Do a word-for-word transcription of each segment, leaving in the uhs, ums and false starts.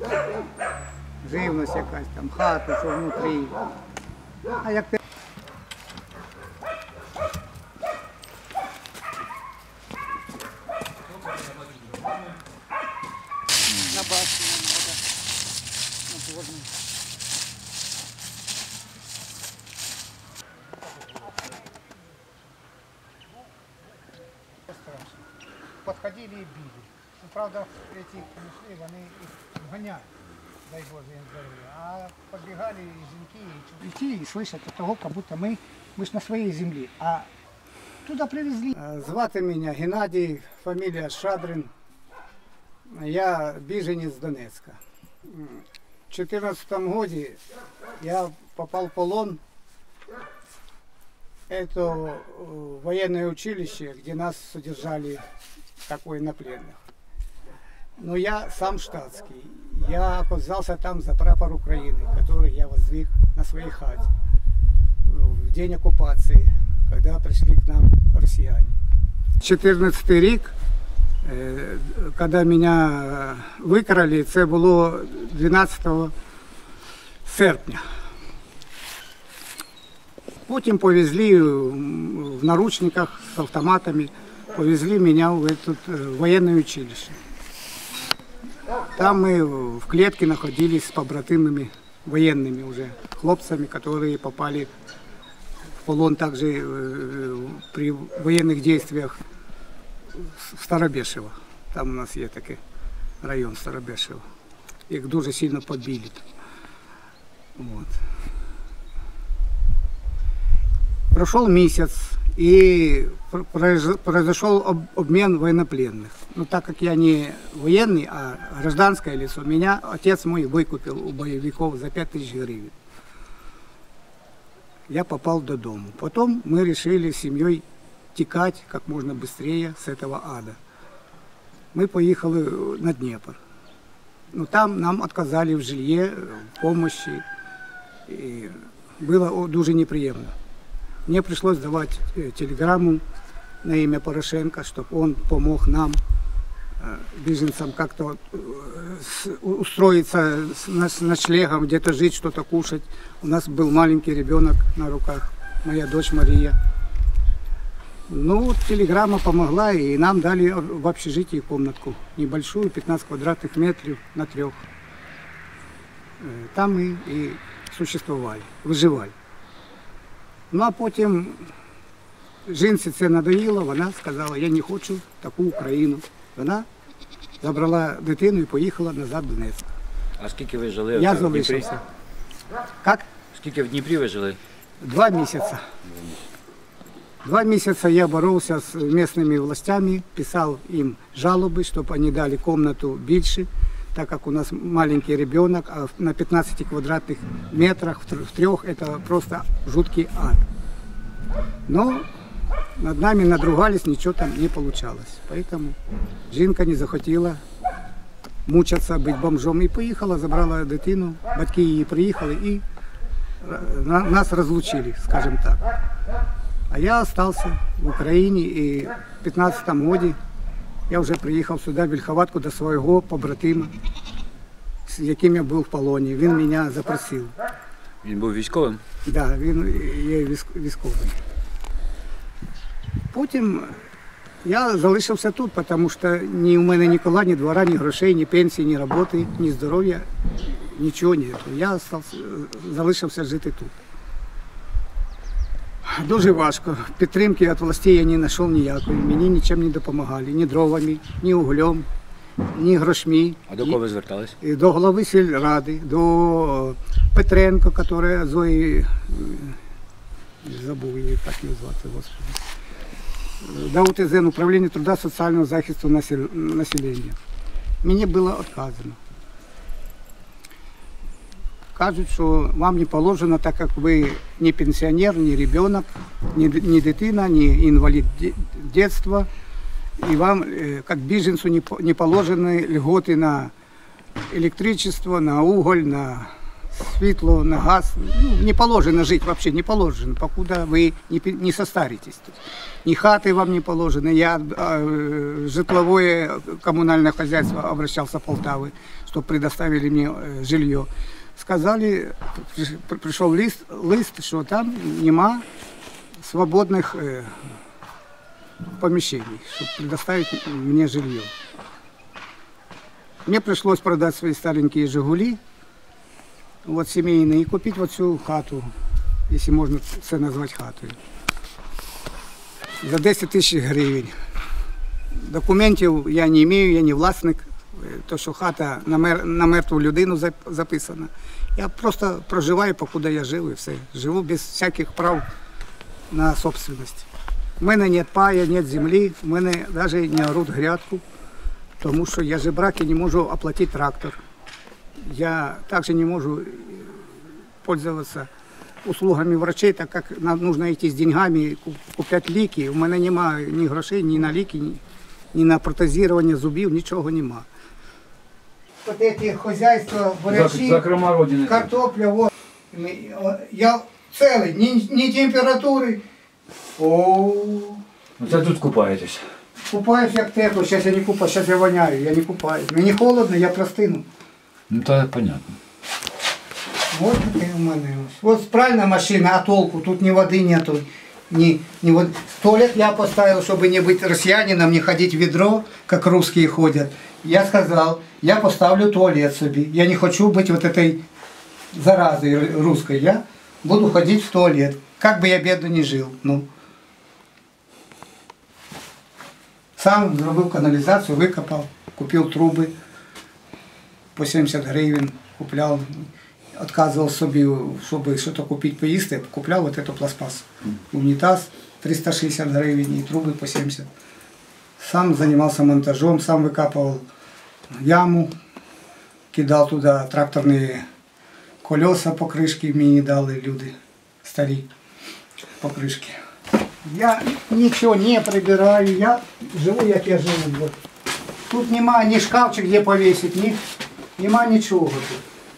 живність якась, там, хату, що внутрі. А як ти... На башню треба, на поздно. Подходили и били. Ну, правда, эти пришли, они их гоняли, дай Боже им здоровья. А подбегали и жінки, и идти и слышать от того, как будто мы, мы ж на своей земле. А туда привезли. Звати меня Геннадий, фамилия Шадрин. Я біженець з Донецка. В две тысячи четырнадцатом году я попал в полон. Это военное училище, где нас содержали как военнопленных. Но я сам штатский. Я оказался там за прапор Украины, который я воздвиг на своей хате в день оккупации, когда пришли к нам россияне. четырнадцатый рік, когда меня викрали, це було дванадцятого серпня. Потім повезли в наручниках с автоматами, повезли меня в это военное училище. Там мы в клетке находились с побратимами военными уже, хлопцами, которые попали в полон также при военных действиях в Старобешево. Там у нас є такий район Старобешево. Їх дуже сильно побили. Вот. Прошел месяц, и произошел обмен военнопленных. Но так как я не военный, а гражданское лицо, меня отец мой выкупил у боевиков за пять тысяч гривен. Я попал додому. Потом мы решили с семьей текать как можно быстрее с этого ада. Мы поехали на Днепр. Но там нам отказали в жилье, в помощи. И было дуже неприятно. Мне пришлось давать телеграмму на имя Порошенко, чтобы он помог нам, беженцам, как-то устроиться с ночлегом, где-то жить, что-то кушать. У нас был маленький ребенок на руках, моя дочь Мария. Ну, телеграмма помогла, и нам дали в общежитии комнатку небольшую, пятнадцать квадратных метров на трех. Там мы и существовали, выживали. Ну, а потім жінці це надоїло, вона сказала, я не хочу таку Україну. Вона забрала дитину і поїхала назад в Донецьк. А скільки ви жили? Я залишився. Як? Скільки в Дніпрі ви жили? Два місяці. Два місяці я боровся з місцевими властями, писав їм жалоби, щоб вони дали кімнату більше, так как у нас маленький ребенок, а на пятнадцати квадратных метрах, в трех, это просто жуткий ад. Но над нами надругались, ничего там не получалось. Поэтому жінка не захотіла мучаться, быть бомжом, и поїхала, забрала дитину, батьки її приїхали і нас розлучили, скажем так. А я остался в Україні, і в пятнадцатом году я вже приїхав сюди, в Вільховатку, до свого побратима, з яким я був в полоні. Він мене запросив. Він був військовим? Так, да, він є військовий. Потім я залишився тут, тому що ні у мене ні кола, ні двора, ні грошей, ні пенсії, ні роботи, ні здоров'я, нічого немає. Я залишився жити тут. Дуже важко. Підтримки від властей я не знайшов ніякої. Мені нічим не допомагали. Ні дровами, ні углем, ні грошми. А до кого ви звертались? До голови сільради, до Петренко, яка Зої, забув її, так її звати, Господи. До УТЗ, управління труда, соціального захисту населення. Мені було відказано. Кажуть, що вам не положено, так як ви не пенсіонер, не ребенок, не, не дитина, не інвалід дитинства, і вам, як біженцю, не, не положені льготи на електричество, на уголь, на світло, на газ. Ну, не положено жити, взагалі не положено, покуда ви не, пі- не состаритесь. Ни хаты вам не положено. Я э, житловое коммунальное хозяйство обращался в Полтавы, чтобы предоставили мне э, жилье. Сказали, при- пришел лист, лист, что там нема свободных э, помещений, чтобы предоставить мне жилье. Мне пришлось продать свои старенькие «Жигули», вот семейные, и купить вот всю хату, если можно это назвать хатой. За десять тисяч гривень. Документів я не маю, я не власник. То, що хата на, мер... на мертву людину записана. Я просто проживаю, покуди я жив, і все. Живу без всяких прав на собственність. У мене нет пая, нет землі, у мене навіть не оруть грядку, тому що я жебрак і не можу оплатити трактор. Я також не можу пользоваться услугами врачей, так как нам нужно идти с деньгами, купляти ліки. У мене немає ні грошей, ні на ліки, ні, ні на протезування зубів, нічого нема. Вот эти хозяйства, бурячи, Зокрема, родини. картопля, вот. Я целый, ни, ни температури. О, Це тут купаєтесь. купаюсь як тепло, сейчас я не купаюсь, сейчас я воняю, я не купаюсь. Мені холодно, я простину. Ну, то понятно. Вот таке у мене. Вот правильная машина, а толку? Тут ни воды нету. Ни, ни вод... Туалет я поставил, чтобы не быть россиянином, не ходить в ведро, как русские ходят. Я сказал, я поставлю туалет себе. Я не хочу быть вот этой заразой русской. Я буду ходить в туалет. Как бы я бедно не жил. Ну. Сам зробив канализацию, выкопал, купил трубы по сімдесят гривень, куплял. Отказывал собі, щоб щось купити, поїсти, купляв вот эту пластмассу. Унітаз триста шістдесят гривень і труби по сімдесят. Сам займався монтажом, сам викапував яму, кидав туди тракторні колеса, покришки мені дали люди, старі покришки. Я нічого не прибираю, я живу, як я живу. Тут немає ні шкафчик, де повісити, ні, немає нічого тут.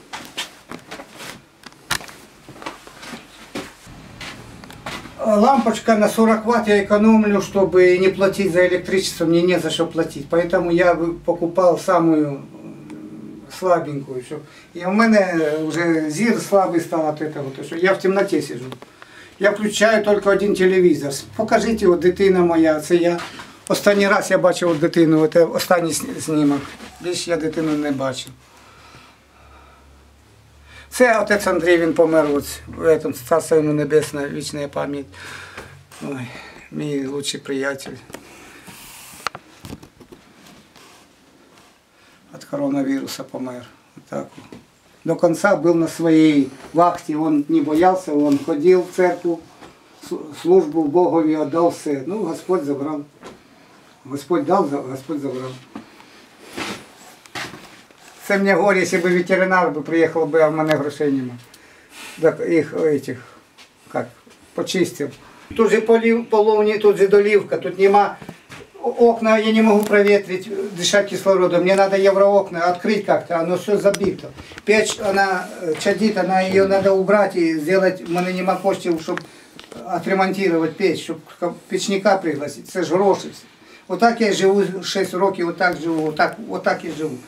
Лампочка на сорок ватт я экономлю, чтобы не платить за электричество, мне не за что платить. Поэтому я покупал самую слабенькую. И у меня уже зир слабый стал от этого, потому что я в темноте сижу. Я включаю только один телевізор. Покажіть, от дитина моя, це я. Останній раз я бачив от дитину, це останній знімок. Більше я дитину не бачив. Це отець Андрій, він помер, ось, в цьому царство йому небесне, вічна пам'ять. Ой, мій лучший приятель. От коронавируса помер. Так. До конца был на своей вахте, он не боялся, он ходил в церковь, службу Богові отдал все. Ну, Господь забрал. Господь дал, Господь забрал. Це мені горе, якщо б ветеринар би приїхав, би, а в мене грошей немає. Так їх, этих, как, почистив. Тут же полив, половні, тут же доливка, тут нема окна, я не могу проветрить, дышать кислородом. Мне надо евроокна открыть как-то, оно все забито. Печь, она чадит, она, ее надо убрать и сделать, у мене нема коштів, щоб отремонтировать печь, щоб печника пригласить. Це ж гроші. Отак я живу шість років, отак живу, отак, отак і живу.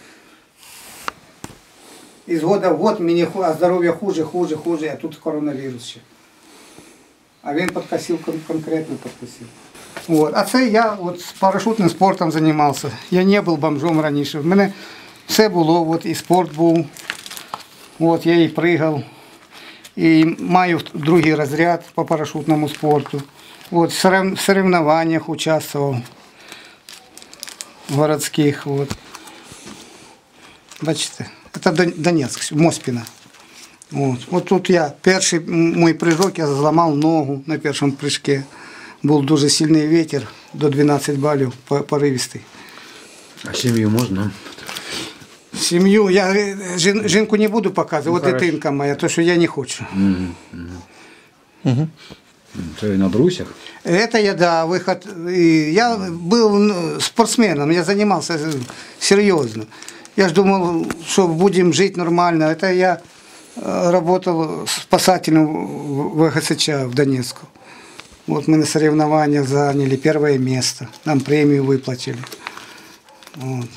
Із года в год мені а здоров'я хуже, хуже, хуже, а тут коронавірус ще. А він підкосив, конкретно підкосив. Вот. А це я от з парашутним спортом займався. Я не був бомжом раніше. В мене все було, от, і спорт був. От, я і пригав. І маю другий розряд по парашутному спорту. От, в соревнованиях участвував городських. От. Бачите, це Донецьк, Моспіна. От. От тут я, перший мій прыжок, я зламав ногу на першому прыжку. Був дуже сильний вітер, до дванадцяти балів поривістий. А сім'ю можна? Сім'ю, я жін, жінку не буду показувати, ну, от дитинка моя, то що я не хочу. Mm -hmm. Угу. Це на брусьях? Это я, да, выход. Я был спортсменом, я занимался серьезно. Я ж думал, что будем жить нормально. Это я работал спасателем в ВГСЧ в Донецку. Вот мы на соревнованиях заняли первое место. Нам премию выплатили. Вот.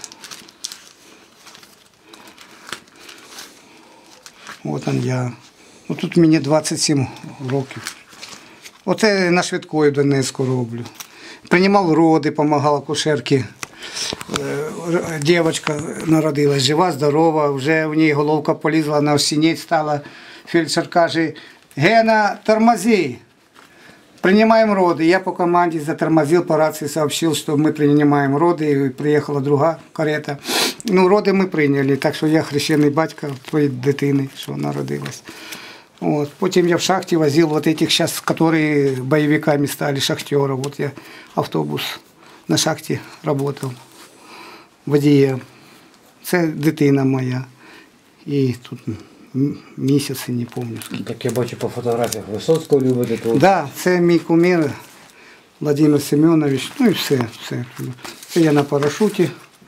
Вот он я. Ну, тут мені двадцять сім років. Оце на швидкої в Донецьку роблю. Приймав роди, допомагав акушерці. Дівчинка народилась, жива, здорова, вже в ній головка полізла, на осінець стала. Фельдшер каже: Гена, тормози. Принимаем роды. Я по команде затормозил, по рации сообщил, что мы принимаем роды. И приехала друга карета. Ну, роди ми прийняли, так що я хрещений батько твоєї дитини, що народилась. Вот. Потім я в шахті возил вот этих сейчас, которые боевиками стали, шахтеров. Вот я автобус на шахті работал водієм. Це дитина моя. І тут місяці, не пам'ятаю. Так я бачу по фотографіях Висоцького любите. Так, да, це мій кумир Владимир Семенович. Ну і все, все. Це я на парашуті.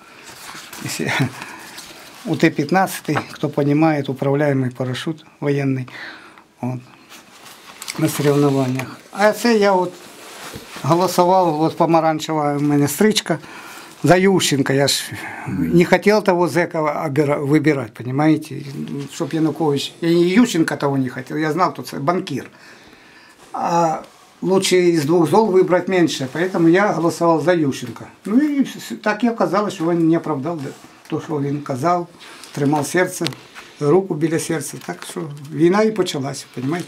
У Т п'ятнадцять, хто розуміє, управляємий парашут воєнний. От. На соревнованиях. А це я от голосував, от помаранчева у мене стричка за Ющенка. Я ж не хотів того зека вибирати, понимаете? Щоб Янукович... Я і Ющенка того не хотів, я знав, що це банкір. А лучше из двух зол выбрать меньше, поэтому я голосовал за Ющенка. Ну и так и оказалось, что он не оправдал то, що він казав, тримав серце, руку біля серця. Так що війна і почалася, розумієте?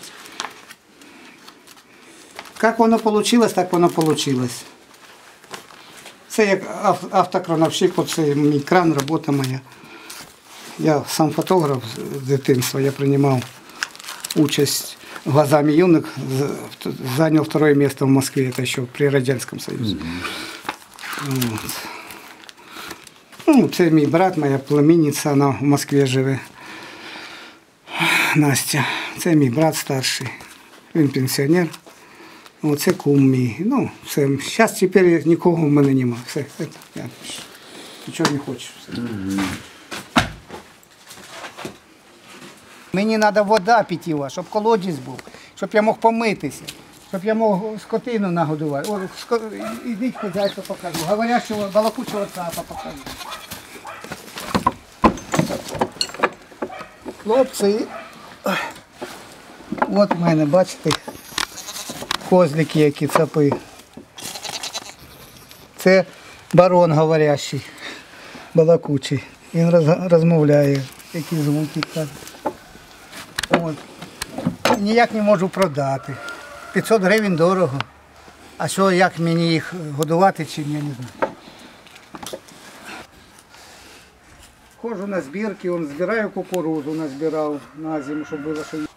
Як воно вийшло, так воно вийшло. Це як автокрановщик, оце мій кран, робота моя. Я сам фотограф з дитинства, я приймав участь глазами юных, занял второе место в Москве, это еще при Радянском Союзе. Mm-hmm. Вот. Ну, це мій брат, моя племінниця, вона в Москві живе. Настя. Це мій брат старший, він пенсіонер. Оце кум мій. Ну, все. Зараз тепер нікого в мене немає. Все, це, я нічого не хочу. Mm-hmm. Мені треба вода питєва, щоб колодязь був, щоб я мог помитися, щоб я мог скотину нагодувати. О, ско... Ідіть, хазяйство покажу. Говорящого, балакучого цапа покажу. Хлопці, от в мене, бачите, козлики, які цапи. Це барон говорящий, балакучий. Він роз... розмовляє, які звуки каже. От. Ніяк не можу продати. п'ятсот гривень дорого. А що, як мені їх годувати, чи ні, не знаю. Ходжу на збірки, он, збираю кукурузу, назбирав на зиму, щоб було, що...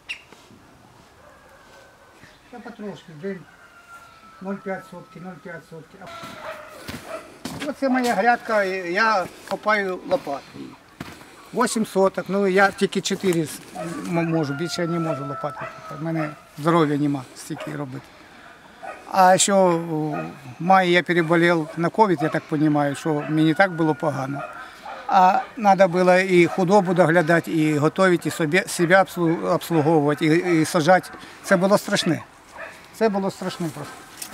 Я потрошки, день нуль цілих п'ять сотки, нуль цілих п'ять сотки. Оце моя грядка, я копаю лопатою. вісім соток, ну я тільки чотири можу, більше я не можу лопати. У мене здоров'я нема стільки робити. А що в маї я переболів на ковід, я так розумію, що мені так було погано. А треба було і худобу доглядати, і готувати, і собі, себе обслуговувати, і, і саджати. Це було страшне. Це було страшне просто.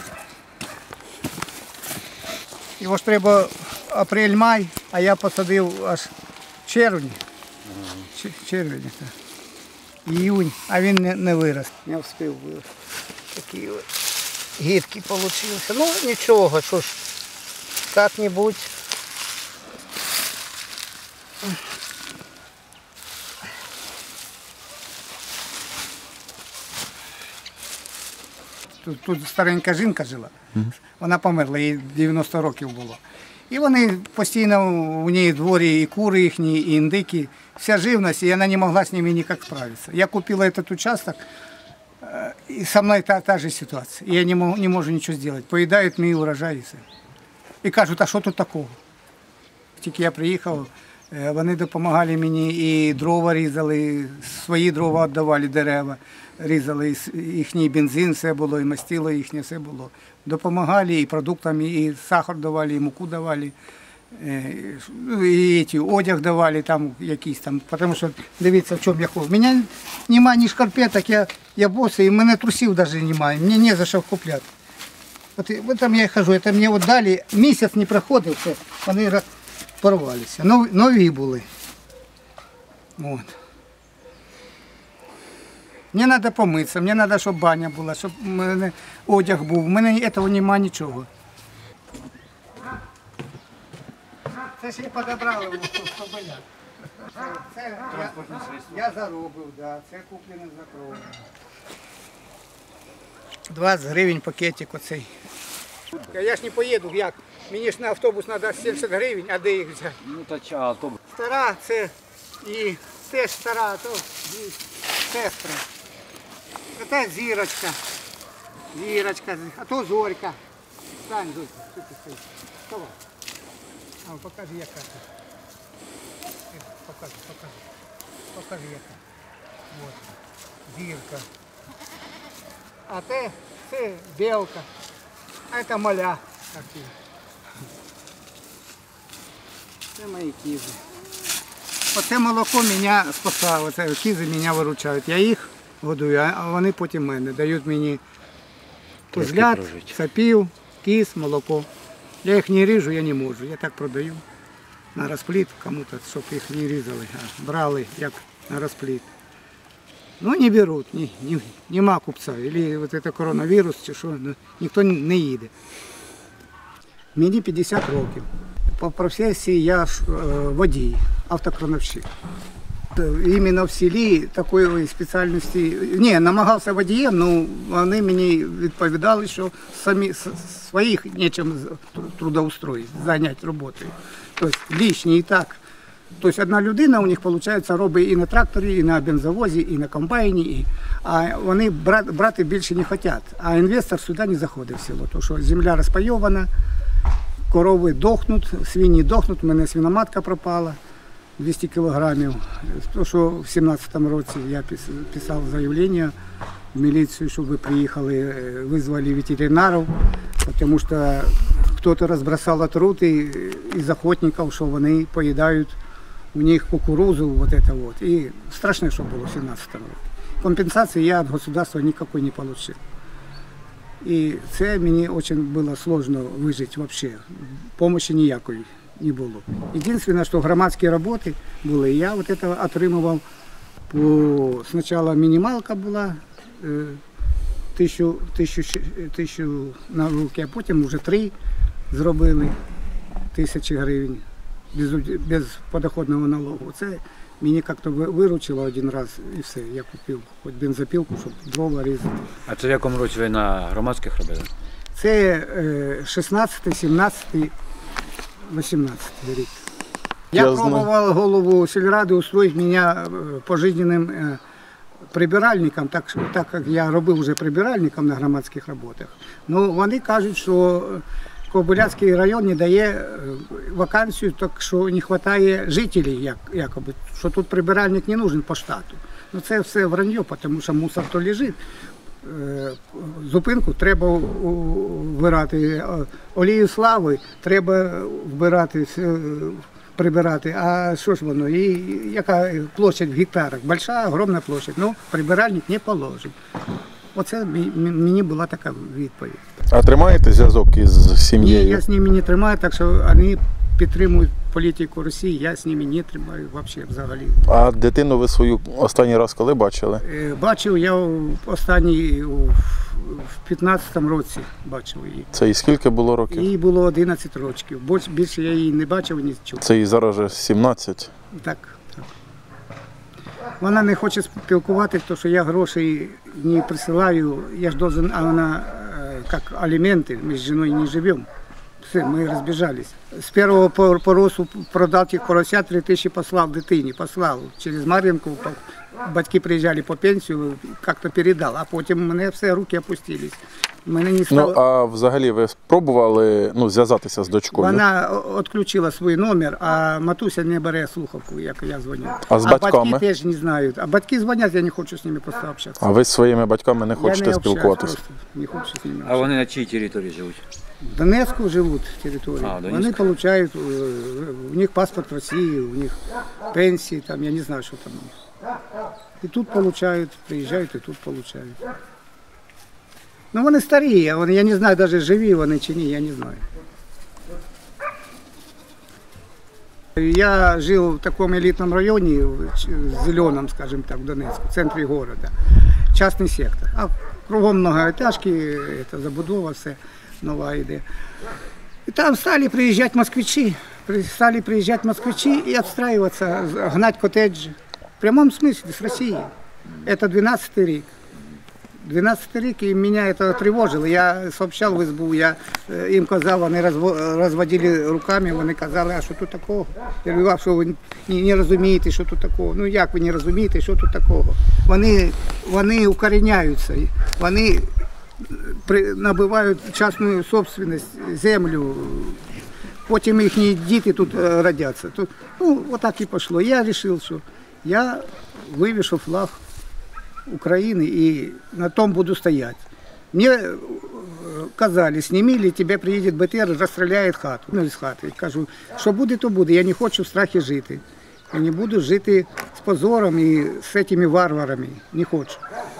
Його ж треба апрель-май, а я посадив аж в червні. Червні, так. Іюнь, а він не, не вирос. Не встиг вирости. Такі от гидкі вийшли. Ну нічого, що ж, як-небудь. Тут, тут старенька жінка жила, вона померла, їй дев'яносто років було. І вони постійно у неї в дворі і кури їхні, і індики, вся живність, і вона не могла з ними ніяк справитися. Я купила этот участок, і со мною та, та же ситуація. І я не можу, не можу нічого зробити. Поїдають мій урожай і все. І кажуть, а що тут такого? Тільки я приїхав, вони допомагали мені, і дрова різали, свої дрова віддавали, дерева різали, їхній бензин, все було, і мастило їхнє, все було. Допомагали і продуктами, і сахар давали, і муку давали. Е, ну, і ті, одяг давали там якийсь там, тому що дивіться, в чому я ходжу. У мене немає ні шкарпеток, я, я босий, і в мене трусів навіть немає, мені не за що купляти. От, от там я хожу, це мені от далі, місяць не проходив, все, вони порвалися, нові, нові були. От. Мені треба помитися, мені треба, щоб баня була, щоб у мене одяг був, у мене цього немає нічого. Це ж я підібрали у кобиля. Це я, я заробив, да, це куплене за кров. двадцять гривень пакетик оцей. Я ж не поїду, як? Мені ж на автобус треба сімдесят гривень, а де їх взяти? Ну та ча, автобус. Стара це і теж стара, то і сестра. Це зірочка. Зірочка, а то зорька. Стань, зорька, що ти стоїш? Вставай. А, покажи, яка це. Покажи, покажи. Покажи, яка. Вот. Зірка. А те, це білка. А це маля. Такі. Це мої кізи. Оце молоко мене спасає, оце кізи мене виручають. Я їх годую, а вони потім мене дають мені козлят, сапів, кіз, молоко. Я їх не ріжу, я не можу. Я так продаю на розпліт кому-то, щоб їх не різали, а брали як на розпліт. Ну не беруть, ні, ні, нема купця. Або вот це коронавірус, чи що, ну, ніхто не їде. Мені п'ятдесят років. По професії я ж, е, водій, автокрановщик. Іменно в селі такої спеціальності, ні, намагався водієм, але вони мені відповідали, що самі своїх нічим трудоустроїть, зайняти роботою. Тобто лишні і так. Тобто одна людина у них, виходить, робить і на тракторі, і на бензовозі, і на комбайні, і... а вони брати, брати більше не хочуть. А інвестор сюди не заходить в село, тому що земля розпайована, корови дохнуть, свині дохнуть, у мене свиноматка пропала. двісті кілограмів. То, що в сімнадцятому році я писав заявлення в міліцію, щоб ви приїхали, визвали ветеринарів, тому що хтось розбросав отрути із охотників, що вони поїдають у них кукурузу, вот это вот. І страшне, що було в сімнадцятому році. Компенсації я від государства ніякої не отримав. І це мені дуже було складно вижити взагалі. Помощі ніякої не було. Єдине, що громадські роботи були, я вот это отримував. По... Спочатку мінімалка була, тисячу, тисячу, тисячу на руки, а потім вже три зробили тисячі гривень без, без подоходного налогу. Це мені як-то виручило один раз і все. Я купив хоч бензопилку, щоб дрова різати. А це в якому році ви на громадських робили? Це шістнадцятий, сімнадцятий, вісімнадцятий рік. Я, я пробував голову сільради устроїти мене пожизненним прибиральником, так, так як я робив вже прибиральником на громадських роботах. Ну, вони кажуть, що Кобиляцький район не дає вакансію, так що не вистачає жителів, як, якоби, що тут прибиральник не нужен по штату. Ну, це все враньо, тому що мусор то лежить. Зупинку треба вбирати, олію слави треба вбирати, прибирати. А що ж воно, і яка площадь в гектарах? Большая, огромна площадь, ну прибиральник не положить. Оце мені була така відповідь. А тримаєте зв'язок із сім'єю? Ні, я з ними не тримаю, так що вони підтримують політику Росії, я з ними не тримаю взагалі. А дитину ви свою останній раз коли бачили? Бачив я останній в п'ятнадцятому році бачив її. Це і скільки було років? Їй було одинадцять років. Більше я її не бачив, ні чув. Це їй зараз вже сімнадцять? Так, так. Вона не хоче спілкуватися, тому що я грошей не присилаю, я ж должен, а вона як аліменти, ми з жіною не живемо. Все, ми розбіжались. З першого поросу продав тих поросят, три тисячі послав дитині, послав. Через Мар'їнку батьки приїжджали по пенсію, як-то передав, а потім у мене все, руки опустились. Мене не стало... Ну, а взагалі ви спробували ну, зв'язатися з дочкою? Вона відключила свій номер, а матуся не бере слухавку, як я дзвоню. А з батьками? батьки теж не знають. А батьки дзвонять, я не хочу з ними просто общатися. А ви з своїми батьками не хочете я не спілкуватися? Просто, не хочу з ними А вони на чиїй території живуть? В Донецьку живуть території. А, Донецьк. Вони отримують, у них паспорт Росії, у них пенсії, там, я не знаю, що там у них. І тут отримують, приїжджають і тут отримують. Ну вони старі, вони, я не знаю, навіть живі вони чи ні, я не знаю. Я жил в таком элитном районе, в зеленом, скажем так, в Донецку, в центре города. Частный сектор. А кругом многоэтажки, это забудова, все нова йде. И там стали приезжать москвичи, при- стали приезжать москвичи и отстраиваться, гнать коттеджи. В прямом смысле, с России. Это двенадцатый рік. двенадцатый рік, і мене це тривожило. Я сообщав в СБУ, я е, їм казав, вони розво- розводили руками, вони казали, а що тут такого? Я говорю, а що ви не, не розумієте, що тут такого? Ну як ви не розумієте, що тут такого? Вони, вони укоріняються, вони при- набивають частну собственність, землю, потім їхні діти тут е, родяться. Тут, ну, отак і пішло. Я вирішив, що я вивішу флаг Украины и на том буду стоять. Мне э, казали, сними, или тебе приедет БТР, расстреляет хату. Ну, из хати. Я кажу, що буде, то буде. Я не хочу в страхі жити. Я не буду жити з позором і з цими варварами. Не хочу.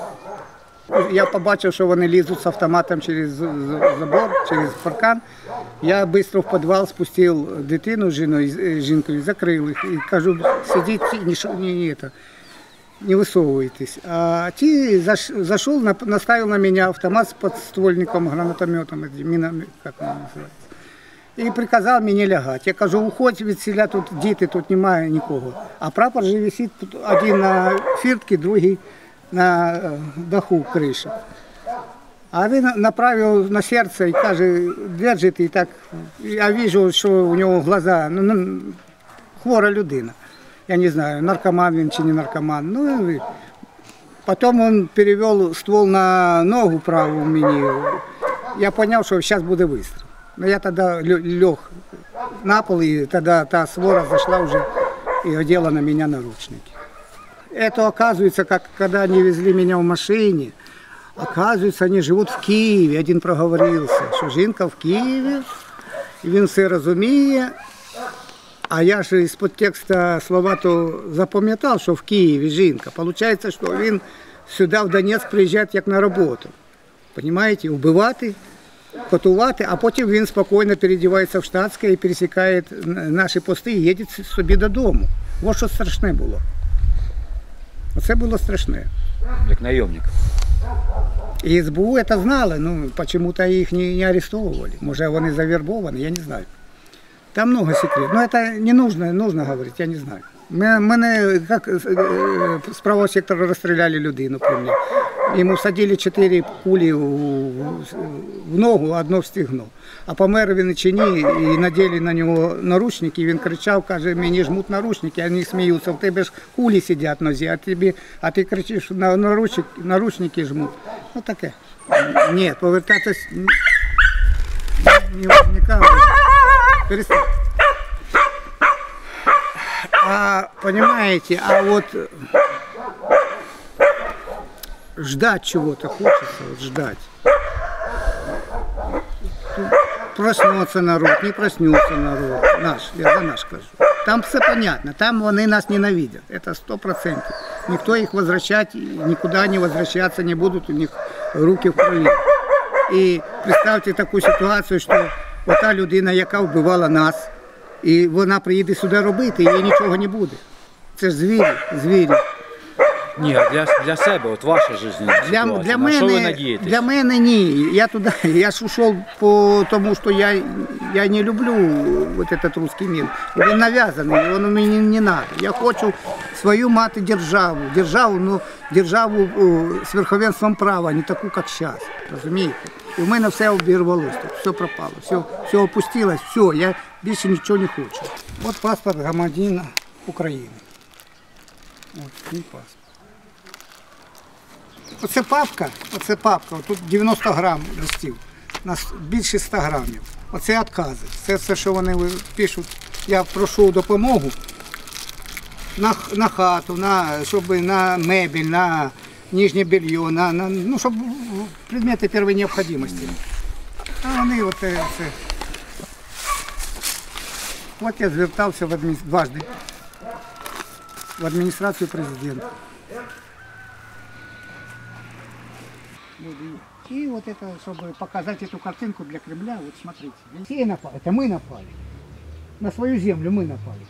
Я побачив, що вони лізуть з автоматом через з- з- забор, через паркан. Я швидко в підвал спустив дитину з жіною, з жінкою, закрив їх. І кажу, сидіть, не, шо- не, не, это, не высовывайтесь. А ти заш, зашел, на- наставил на меня автомат с подствольником, гранатометом, эти минами, как он называется, и приказал мені лягати. Я кажу, уходь від селя, тут діти, тут немає нікого. А прапор же висить тут один на фіртці, другий на е, даху криші. А він направив на серце і каже, держите, і так, я бачу, що у нього глаза, ну, ну хвора людина. Я не знаю, наркоман він чи не наркоман. Ну, і потім він перевел ствол на ногу праву мені. Я зрозумів, що зараз буде вистріл. Но я тоді лё- лег на пол, і тоді та свора зайшла вже і одела на мене наручники. Это оказывается, как когда они везли меня в машине, оказывается, они живут в Киеве. Один проговорился, що жінка в Києві, і він все розуміє. А я ж із підтексту слова то запам'ятав, що в Києві жінка. Получається, що він сюди, в Донецьк, приїжджає як на роботу. Понимаете? Вбивати, катувати, а потім він спокійно переодівається в штатське і пересікає наші пости і їде собі додому. Ось що страшне було. Оце було страшне. Як найомник. І СБУ це знали, ну почему-то їх не, не арестовували. Може вони завербовані, я не знаю. Там много секретов. Но это не нужно, нужно говорить, я не знаю. Мене, мене як е, з правого сектора розстріляли людину при мені. Йому всадили чотири кулі в, в, в ногу, одну в стегно. А помер він чи ні, і наділи на нього наручники, і він кричав, каже, мені жмуть наручники, вони сміються, в тебе ж кулі сидять в нозі, а, тобі, а ти кричиш, на наручники, наручники жмуть. Ну таке. Ні, повертатись не возникало. Перестань. А, понимаете, а вот ждать чего-то хочется, вот ждать. Проснется народ, не проснется народ. Наш, я за наш скажу. Там все понятно, там вони нас ненавидят, это сто процентов. Никто их возвращать, никуда не возвращаться не будут, у них руки в крови. І представте таку ситуацію, що ота людина, яка вбивала нас, і вона приїде сюди робити, і їй нічого не буде. Це ж звірі, звірі. Ні, а для, для себе, от ваша життя. Для, для, На що ви мене, надієтесь? для мене ні. Я туди, я ж ушов по тому, що я, я не люблю вот этот русский мир. Він нав'язаний, він мені не треба. Я хочу свою мати державу, державу, ну, державу о, з верховенством права, не таку, як зараз. Розумієте? І в мене все обірвалося, все пропало, все, все опустилось, все, я більше нічого не хочу. От паспорт громадянина України. От мій паспорт. Оце папка, оце папка, тут дев'яносто грам листів, у нас більше ста грамів. Оце відкази. Це все, що вони пишуть. Я прошу допомогу на, на хату, на, щоб на мебель, на нижнє белье, на, на, ну, щоб предмети першої необхідності. А вони оце, це. От я звертався в адмін... дважди в адміністрацію президента. И вот это, чтобы показать эту картинку для Кремля, вот смотрите. Все напали, это мы напали. На свою землю мы напали.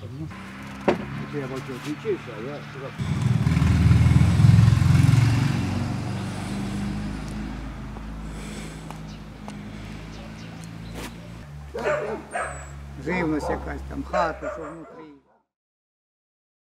Живность якась там, хата, що внутрі.